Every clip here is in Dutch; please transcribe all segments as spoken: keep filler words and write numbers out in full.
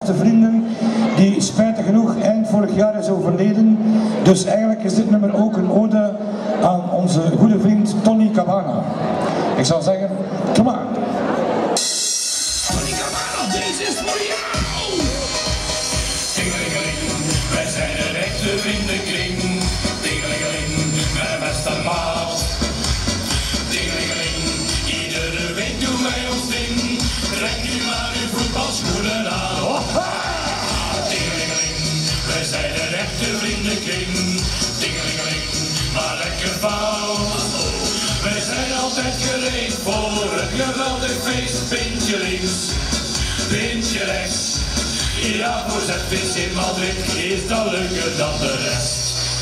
De vrienden die spijtig genoeg eind vorig jaar is overleden. Dus eigenlijk is dit nummer ook een ode aan onze goede vriend Tony Cabana. Ik zou zeggen, kom maar. Tony Cabana, deze is voor jou! Tingelingeling, wij zijn een echte vriendenkring. Tingelingeling, mijn beste maat. Tingelingeling, iedere week doen wij ons ding. Trek nu maar uw voetbalschoenen aan. Tingelingeling, wij zijn een echte vriendenkring. Tingelingeling, maar lekker fout. Wij zijn altijd gereed voor een geweldig feest. Pintje links, pintje rechts. Ja, voor Z V C Madrid is dat leuker dan de rest.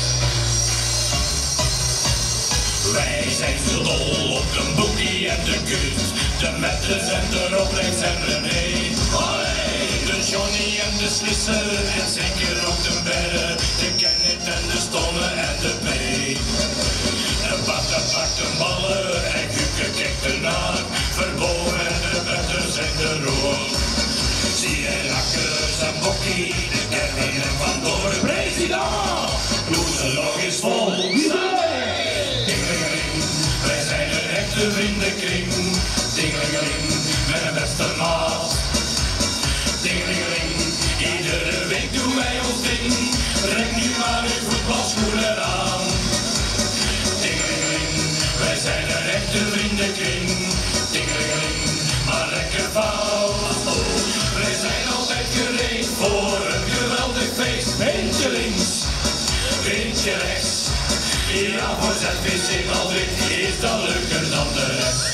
Wij zijn zo dol op de boekie en de kut. De Metters en de Rolex en René. Allee, de Johnny en de Slisser. En zeker ook de Berre. De Kenneth en de Stomme en de P. De Bakker pakt de ballen en Guke kijkt ernaar. Verbogen en de Metters en de Roon. Zie je Rakkers en Bokkie. De Kevin en Van Door. President! Loeselog is vol. Wij zijn een echte vriendenkring. Tingelingeling, mijn beste maat. Tingelingeling, iedere week doen wij ons ding. Trek nu maar uw voetbalschoenen aan. Tingelingeling, wij zijn een echte vriendenkring. Tingelingeling, maar lekker fout. Wij zijn altijd gereed voor een geweldig feest. Vindje links, vindje rechts. Ja, voor Z V C Madrid is dat leuker dan de rest.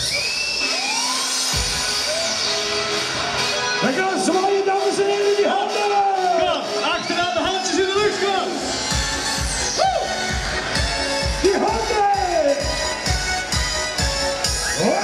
We gaan zwaaien, dames en heren, die handen! Kom, achteraan de handjes in de lucht, kom! Die handen! Wow!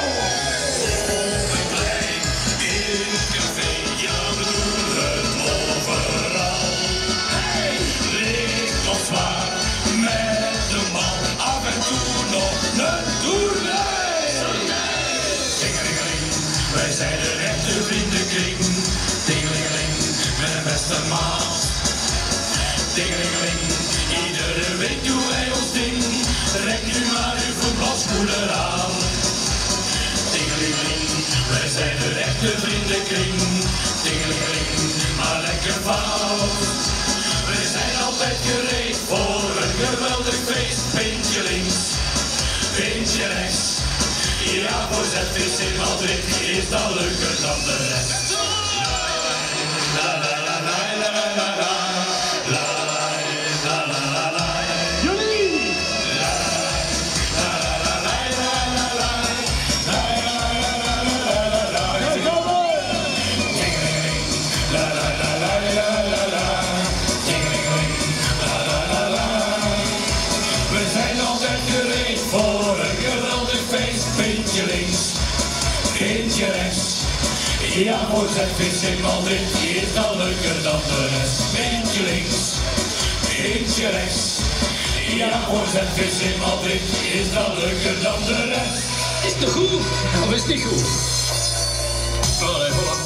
Wij zijn een echte vriendenkring. Tingelingeling, mijn beste maat. Tingelingeling, iedere week doen wij ons ding. Trek nu maar uw voetbalschoenen aan. Tingelingeling, wij zijn een echte vriendenkring. Tingelingeling, maar lekker fout. Wij zijn altijd gereed voor een geweldig feest. Pintje links, pintje rechts. Ja, voor Z V C Madrid is dat leuker dan de rest. La la la la la la la la la la la la la. Jullie! La la la la la la la la la la la. Tingelingeling, la la la la la la la. Tingelingeling, la la la la. We zijn altijd gereed voor een geweldig feest. Pintje links, pintje rechts. Ja, voor Z V C Madrid is dat leuker dan de rest. Pintje links, pintje rechts. Ja, voor Z V C Madrid is dat leuker dan de rest. Is het goed of is het niet goed? Allee, voilà.